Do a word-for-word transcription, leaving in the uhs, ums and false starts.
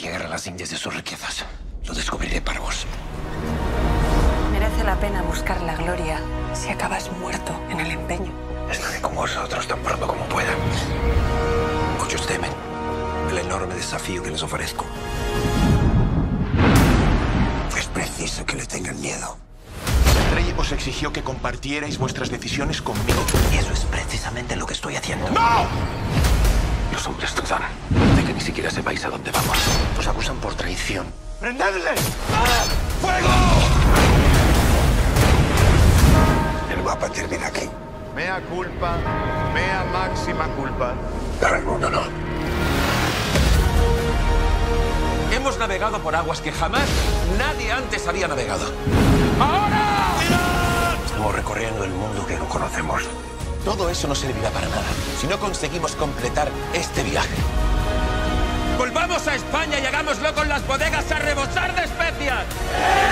que agarra las indias de sus riquezas. Lo descubriré para vos. Merece la pena buscar la gloria si acabas muerto en el empeño. Estaré con vosotros tan pronto como pueda. Muchos temen el enorme desafío que les ofrezco. Es preciso que le tengan miedo. El rey os exigió que compartierais vuestras decisiones conmigo. Y eso es precisamente lo que estoy haciendo. ¡No! Los hombres dudan de que ni siquiera sepáis a dónde vamos. Os acusan por traición. ¡Prendedle! ¡Ah! ¡Fuego! El mapa termina aquí, Mea culpa, mea máxima culpa. pero el mundo no. Hemos navegado por aguas que jamás nadie antes había navegado. ¡Ahora! Estamos recorriendo el mundo que no conocemos. Todo eso no servirá para nada si no conseguimos completar este viaje. ¡Volvamos a España y hagámoslo con las bodegas a rebosar de especias!